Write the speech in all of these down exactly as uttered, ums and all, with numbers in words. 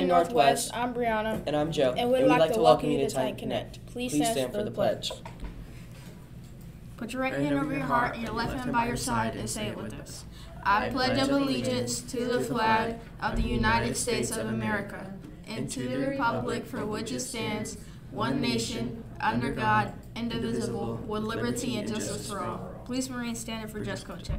Northwest. I'm Brianna. And I'm Joe. And we'd, and we'd like, like to welcome you to Titan Connect. Connect. Please, Please stand, stand for the pledge. Put your right hand over your heart and your left hand by your side and say it with us. I pledge allegiance to the flag of the United States of America and to the republic for which it stands, one nation, under God, indivisible, with liberty and justice for all. Police Marine standing for Just Coach.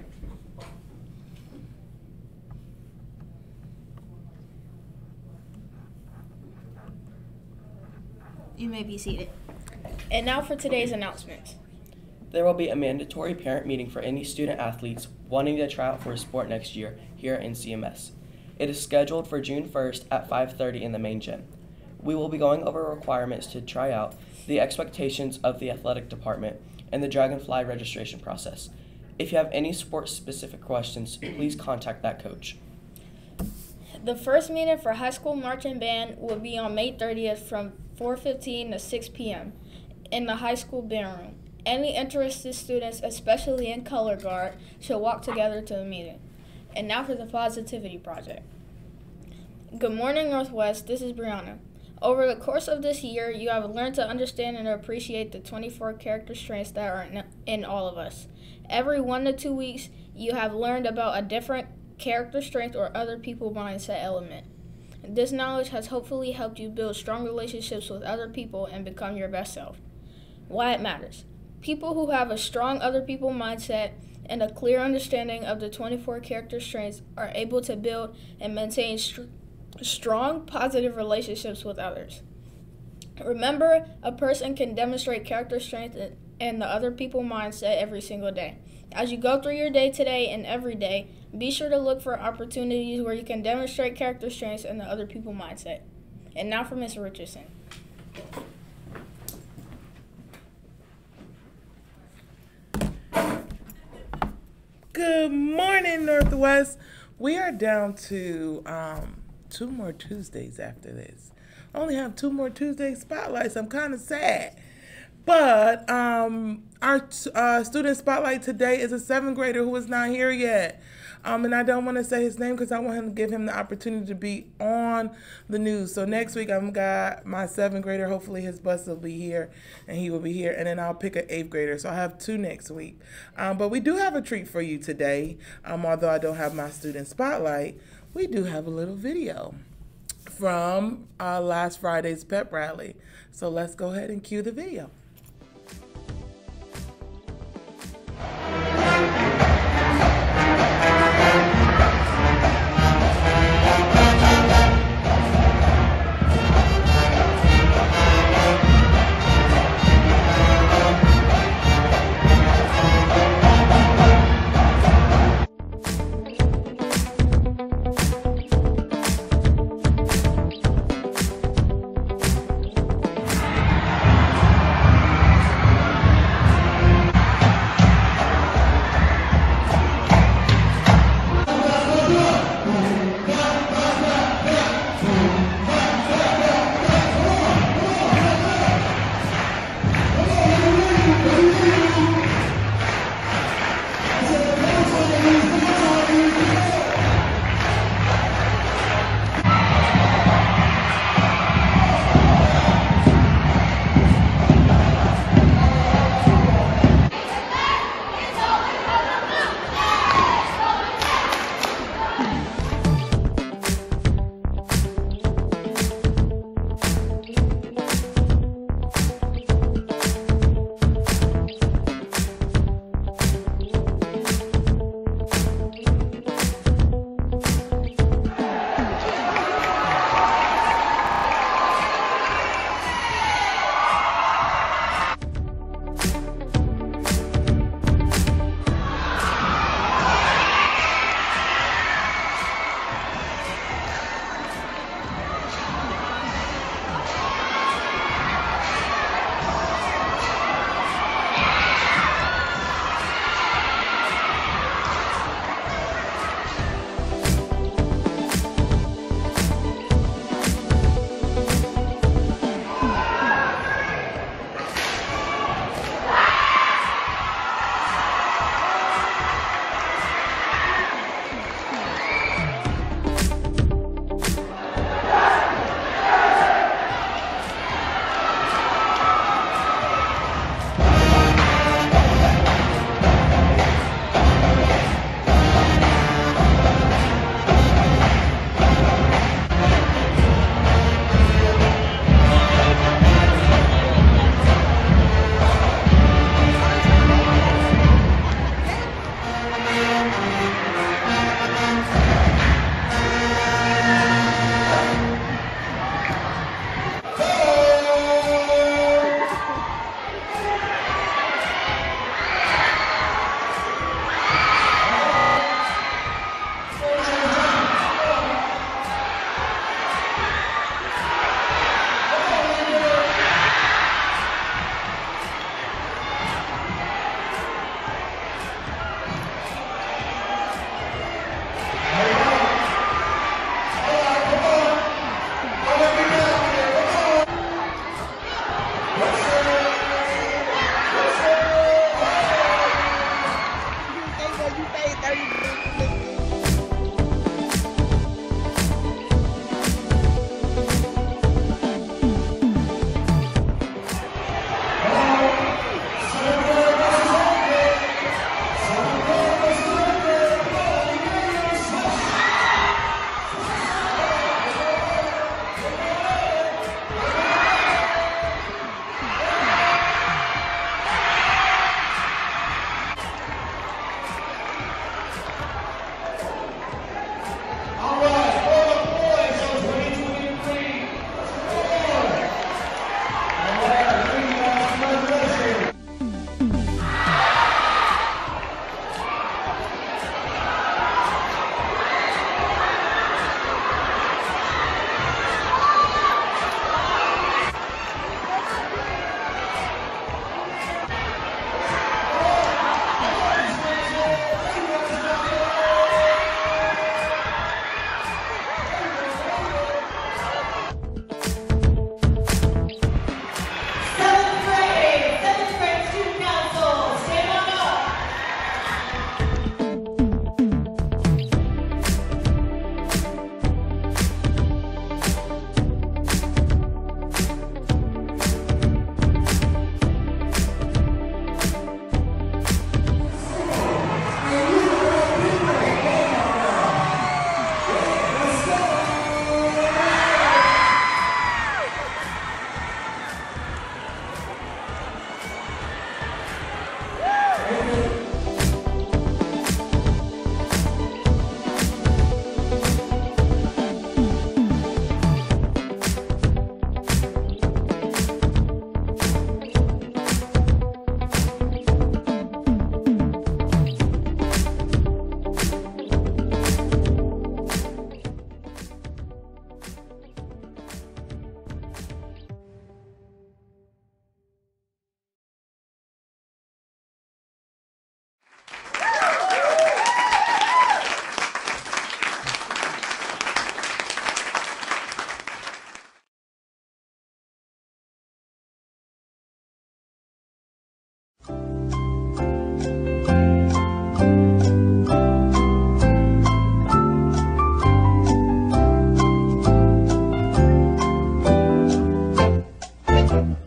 You may be seated. And now for today's announcements. There will be a mandatory parent meeting for any student athletes wanting to try out for a sport next year here at N C M S. It is scheduled for June first at five thirty in the main gym. We will be going over requirements to try out, the expectations of the athletic department, and the Dragonfly registration process. If you have any sports-specific questions, please contact that coach. The first meeting for high school marching band will be on May thirtieth from four fifteen to six p m in the high school band room. Any interested students, especially in color guard, should walk together to the meeting. And now for the Positivity Project. Good morning, Northwest. This is Brianna. Over the course of this year, you have learned to understand and appreciate the twenty-four character strengths that are in, in all of us. Every one to two weeks, you have learned about a different character strength or other people mindset element. This knowledge has hopefully helped you build strong relationships with other people and become your best self. Why it matters. People who have a strong other people mindset and a clear understanding of the twenty-four character strengths are able to build and maintain str- strong, positive relationships with others. Remember, a person can demonstrate character strength and the other people mindset every single day. As you go through your day today and every day, be sure to look for opportunities where you can demonstrate character strengths and the other people mindset. And now for Miz Richardson. Good morning, Northwest. We are down to um, two more Tuesdays after this. I only have two more Tuesday spotlights. I'm kind of sad. But um, our uh, student spotlight today is a seventh grader who is not here yet. Um, and I don't want to say his name because I want him to give him the opportunity to be on the news. So next week I've got my seventh grader. Hopefully his bus will be here and he will be here. And then I'll pick an eighth grader. So I'll have two next week. Um, but we do have a treat for you today. Um, although I don't have my student spotlight, we do have a little video from uh, last Friday's pep rally. So let's go ahead and cue the video.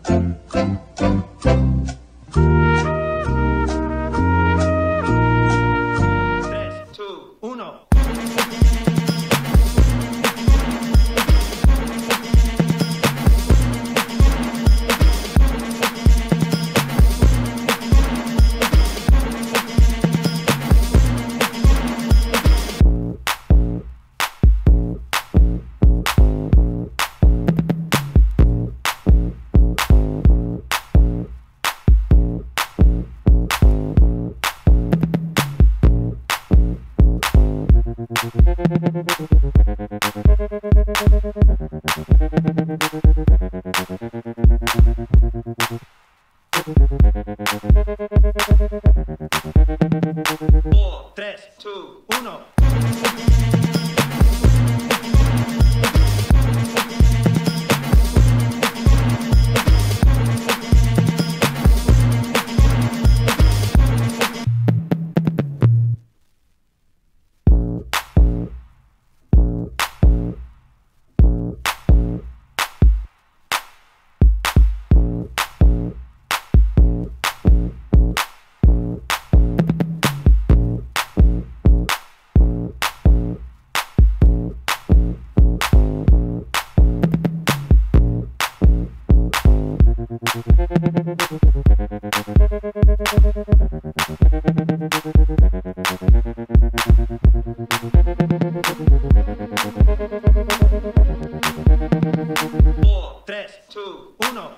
four, tres, two, uno. four, tres, two, uno.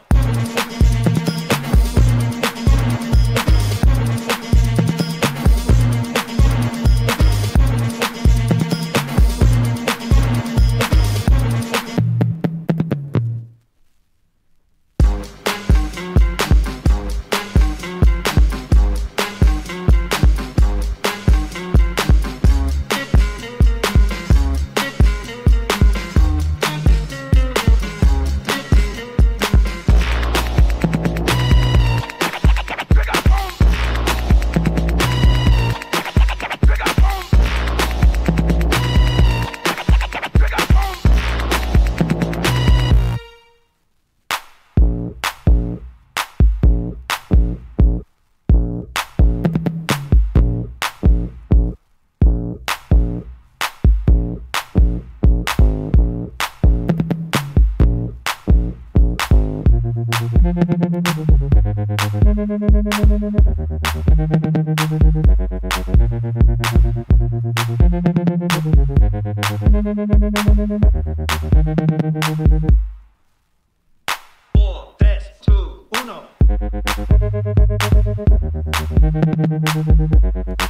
four, tres, two, uno.